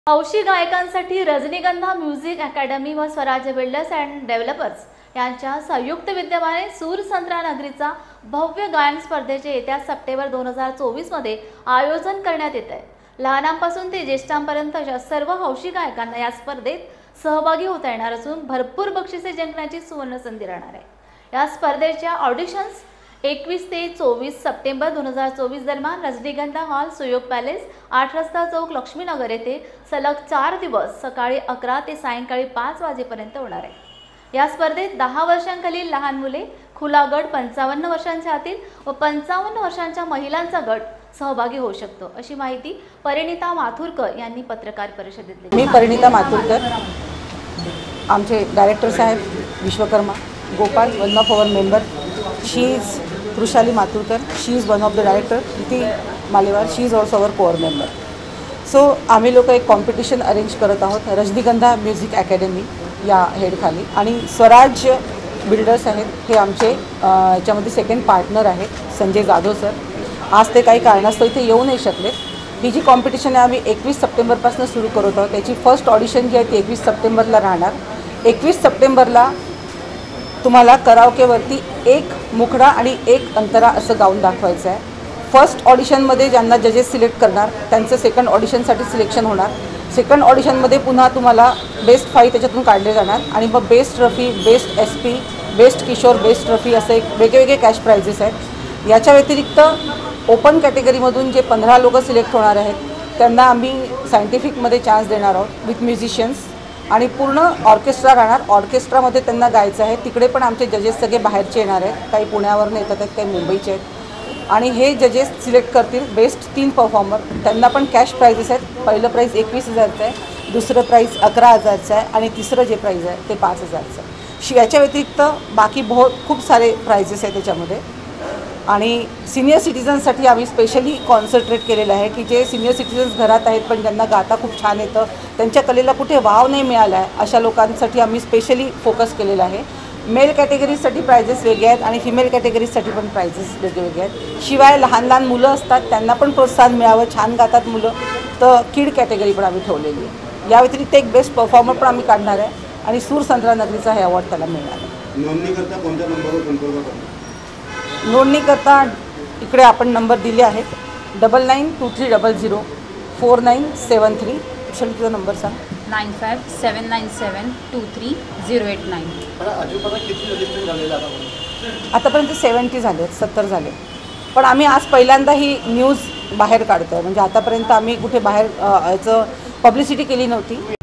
हौशी गायकांसाठी रजनीगंधा music academy व स्वराज्य बिल्डर्स अँड डेव्हलपर्स यांच्या संयुक्त विद्यमाने सूरसंत्रा नगरीचा भव्य गायन स्पर्धेचे येत्या सप्टेंबर 2024 मध्ये आयोजन करण्यात येत आहे। लहानांपासून ते ज्येष्ठांपर्यंतच्या सर्व हौशी गायकांना या स्पर्धेत सहभागी होता येणार असून भरपूर बक्षिसे जिंकण्याची सुवर्ण संधी राहणार आहे। या स्पर्धेच्या ऑडिशन्स 21 ते 24 सप्टेंबर 2024 दरम्यान रजनीगंधा हॉल, सुयोग पॅलेस, 8 रस्ता चौक, लक्ष्मीनगर येथे सलग 4 दिवस सकाळी 11 ते सायंकाळी 5 वाजेपर्यंत होणार आहे। या स्पर्धेत 10 वर्षांखालील लहान मुले, खुला गट, 55 वर्षांच्या आतील व 55 वर्षांच्या महिलांचा गट सहभागी होऊ शकतो, अशी माहिती परिणिता माथुरकर यांनी पत्रकार परिषदेत दिली। मी परिणिता माथुरकर, आमचे डायरेक्टर साहेब Vishwakarma Gopal, one of our member, she is Krushali Mathurkar, she is one of the director, Preeti Malewar, she is also our core member. So आम्ही लोक एक कॉम्पिटिशन अरेंज करत आहोत रजनीगंधा म्युझिक अकॅडमी या हेडखाली, आणि स्वराज्य बिल्डर्स आहेत, हे आमचे याच्यामध्ये सेकंड पार्टनर आहेत संजय जाधव सर। आज ते काही कारणास्तव इथे येऊ नाही शकले। ही जी कॉम्पिटिशन आहे आम्ही 21 सप्टेंबरपासून सुरू करत आहोत। त्याची फर्स्ट ऑडिशन जी आहे ती 21 सप्टेंबरला राहणार। 21 सप्टेंबरला तुम्हाला कराओकेवरती एक मुखडा आणि एक अंतरा असं गाऊन दाखवायचं आहे। फर्स्ट ऑडिशनमध्ये ज्यांना जजेस सिलेक्ट करणार त्यांचं सेकंड ऑडिशनसाठी सिलेक्शन होणार। सेकंड ऑडिशनमध्ये पुन्हा तुम्हाला बेस्ट 5 त्याच्यातून काढले जाणार, आणि मग best Rafi, best SP, best Kishore, best Rafi असे वेगवेगळे कॅश प्राइजेस आहेत। याच्या व्यतिरिक्त ओपन कॅटेगरीमधून जे 15 लोक सिलेक्ट होणार आहेत त्यांना आम्ही सायंटिफिकमध्ये चान्स देणार आहोत विथ म्युझिशियन्स, आणि पूर्ण ऑर्केस्ट्रा राहणार। ऑर्केस्ट्रामध्ये त्यांना गायचं आहे। तिकडे पण आमचे जजेस सगळे बाहेरचे येणार आहेत, काही पुण्यावरून येतात आहेत, काही मुंबईचे आहेत, आणि हे जजेस सिलेक्ट करतील बेस्ट 3 परफॉर्मर। त्यांना पण कॅश प्राइजेस आहेत। पहिलं प्राईज 21,000चं आहे, दुसरं प्राईज 11,000चं आहे, आणि तिसरं जे प्राईज आहे ते 5,000चं आहे। याच्या व्यतिरिक्त बाकी खूप सारे प्राइजेस आहेत त्याच्यामध्ये। आणि सिनियर सिटीजन्ससाठी आम्ही स्पेशली कॉन्सन्ट्रेट केलेलं आहे की जे सिनियर सिटीजन्स घरात आहेत पण ज्यांना गाता खूप छान येतं, त्यांच्या कलेला कुठे वाव नाही मिळाला आहे, अशा लोकांसाठी आम्ही स्पेशली फोकस केलेलं आहे। मेल कॅटेगरीसाठी प्राइजेस वेगळे आहेत आणि फिमेल कॅटेगरीसाठी पण प्राइजेस वेगवेगळे आहेत। शिवाय लहान लहान मुलं असतात त्यांना पण प्रोत्साहन मिळावं, छान गातात मुलं, तर किड कॅटेगरी पण आम्ही ठेवलेली आहे। या व्यतिरिक्त एक बेस्ट परफॉर्मर पण आम्ही काढणार आहे, आणि सूरसंत्रा नगरीचा हे अवॉर्ड त्याला मिळणार आहे। नोंदणीकरता कोणत्या नंबरवर संपर्क करा? नोंदणीकरता इकडे आपण नंबर दिले आहेत 992300 4973। चल तुझा नंबर सांग। 9579723089। आतापर्यंत 70 झाले, 70 झाले, पण आम्ही आज पहिल्यांदा ही न्यूज बाहेर काढतो आहे। म्हणजे आतापर्यंत आम्ही कुठे बाहेर याचं पब्लिसिटी केली नव्हती।